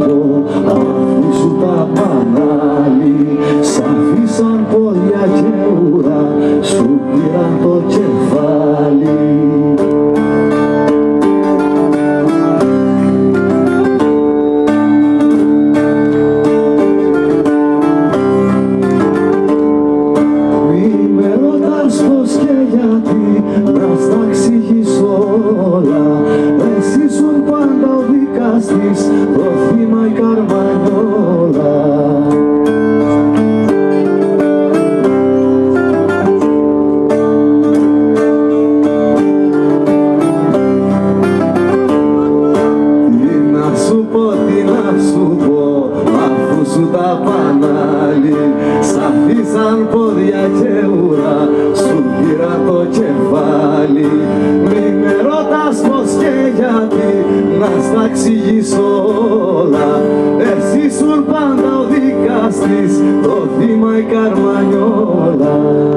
πω, αφού σου τα πανάλι, σ' αφήσαν πόδια και ουρά, σου πήραν το κεφάλι. Πώς και γιατί, να στα εξηγήσω όλα. Εσύ ήσουν πάντα ο δικαστής, το θύμα η Καρμανιόλα. Τι να σου πω, τι να σου πω, αφού σου τα πανάλι, σ' αφήσαν πόδια και ουρά, σου πήρα το κεφάλι. Μη με ρωτάς πως και γιατί, να στα εξηγήσω όλα. Εσύ ήσουν πάντα ο δικαστής, το θύμα η Καρμανιόλα.